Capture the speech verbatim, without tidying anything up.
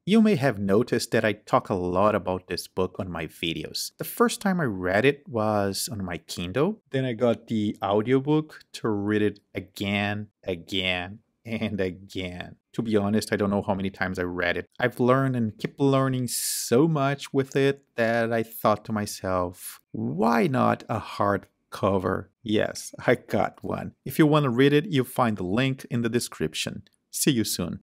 You may have noticed that I talk a lot about this book on my videos. The first time I read it was on my Kindle. Then I got the audiobook to read it again, again, and again. To be honest, I don't know how many times I read it. I've learned and keep learning so much with it that I thought to myself, why not a hardcover? Yes, I got one. If you want to read it, you'll find the link in the description. See you soon.